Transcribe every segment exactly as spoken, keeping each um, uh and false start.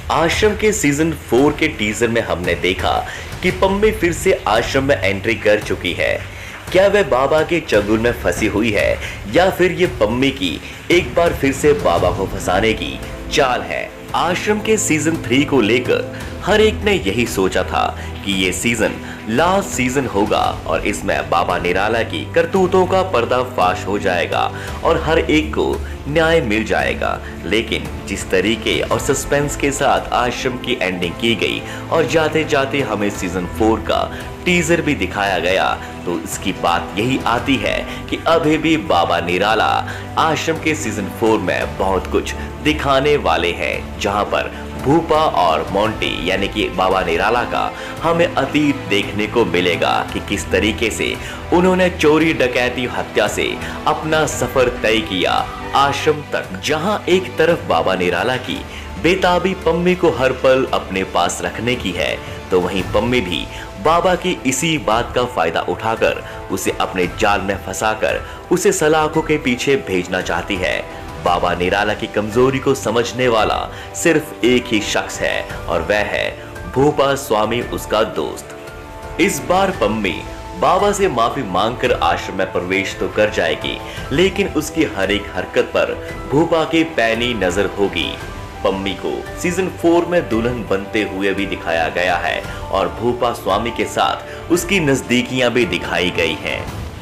आश्रम के season four के टीजर में हमने देखा कि पम्मी फिर से आश्रम में एंट्री कर चुकी है। क्या वह बाबा के चंगुल में फंसी हुई है या फिर ये पम्मी की एक बार फिर से बाबा को फंसाने की चाल है। आश्रम के सीजन थ्री को लेकर हर एक ने यही सोचा था कि ये सीजन लास्ट सीजन होगा और इसमें बाबा निराला की करतूतों का पर्दाफाश हो जाएगा और हर एक को न्याय मिल जाएगा। लेकिन जिस तरीके और सस्पेंस के साथ आश्रम की एंडिंग की गई और जाते जाते हमें सीजन फोर का टीजर भी दिखाया गया, तो इसकी बात यही आती है कि अभी भी बाबा निराला आश्रम के सीजन फोर में बहुत कुछ दिखाने वाले हैं, जहां पर भूपा और मोंटी यानी कि बाबा निराला का हमें अतीत देखने को मिलेगा कि किस तरीके से उन्होंने चोरी डकैती हत्या से अपना सफर तय किया आश्रम तक। जहां एक तरफ बाबा निराला की बेताबी पम्मी को हर पल अपने पास रखने की है, तो वहीं पम्मी भी बाबा की इसी बात का फायदा उठाकर उसे अपने जाल में फंसाकर उसे सलाखों के पीछे भेजना चाहती है। बाबा निराला की कमजोरी को समझने वाला सिर्फ एक ही शख्स है और वह है भूपा स्वामी, उसका दोस्त। इस बार पम्मी बाबा से माफी मांगकर आश्रम में प्रवेश तो कर जाएगी, लेकिन उसकी हर एक हरकत पर भूपा की पैनी नजर होगी। पम्मी को सीजन फोर में दुल्हन बनते हुए भी दिखाया गया है और भूपा स्वामी के साथ उसकी नजदीकियां भी दिखाई गई हैं।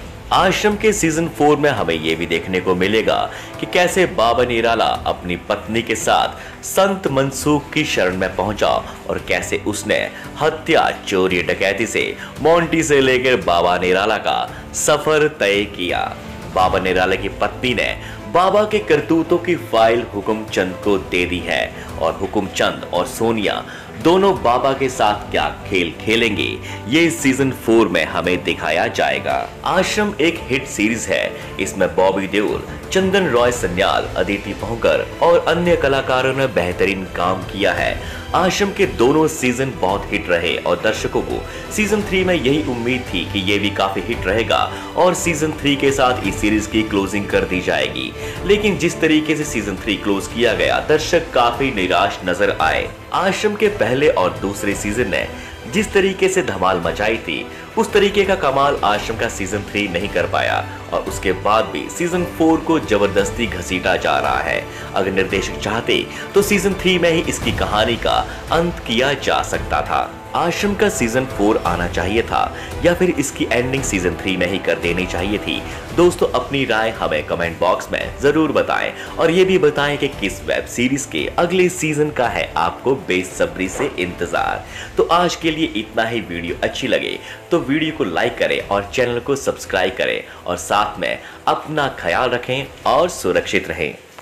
आश्रम के सीजन फोर में हमें यह भी देखने को मिलेगा कि कैसे बाबा निराला अपनी पत्नी के साथ संत मनसूख की शरण में पहुंचा और कैसे उसने हत्या, चोरी, डकैती से मोंटी से लेकर बाबा निराला का सफर तय किया। बाबा निराला की पत्नी ने बाबा के करतूतों की फाइल हुकुम चंद को दे दी है और हुकुम चंद और सोनिया दोनों बाबा के साथ क्या खेल खेलेंगे, ये सीजन फोर में हमें दिखाया जाएगा। आश्रम एक हिट सीरीज है। इसमें बॉबी देओल, चंदन रॉय सन्याल, अदिति पोहकर और अन्य कलाकारों ने बेहतरीन काम किया है। आश्रम के दोनों सीजन बहुत हिट रहे और दर्शकों को सीजन थ्री में यही उम्मीद थी कि ये भी काफी हिट रहेगा और सीजन थ्री के साथ इस सीरीज की क्लोजिंग कर दी जाएगी। लेकिन जिस तरीके से सीजन थ्री क्लोज किया गया, दर्शक काफी निराश नजर आए। आश्रम के पहले और दूसरे सीजन ने जिस तरीके से धमाल मचाई थी, उस तरीके का कमाल आश्रम का सीजन थ्री नहीं कर पाया और उसके बाद भी सीजन फोर को जबरदस्ती घसीटा जा रहा है। अगर निर्देशक चाहते तो सीजन थ्री में ही इसकी कहानी का अंत किया जा सकता था। आश्रम का सीजन फोर आना चाहिए था या फिर इसकी एंडिंग सीजन थ्री में ही कर देनी चाहिए थी। दोस्तों, अपनी राय हमें कमेंट बॉक्स में जरूर बताएं और ये भी बताएं कि किस वेब सीरीज के अगले सीजन का है आपको बेसब्री से इंतजार। तो आज के लिए इतना ही। वीडियो अच्छी लगे तो वीडियो को लाइक करें और चैनल को सब्सक्राइब करें और साथ में अपना ख्याल रखें और सुरक्षित रहें।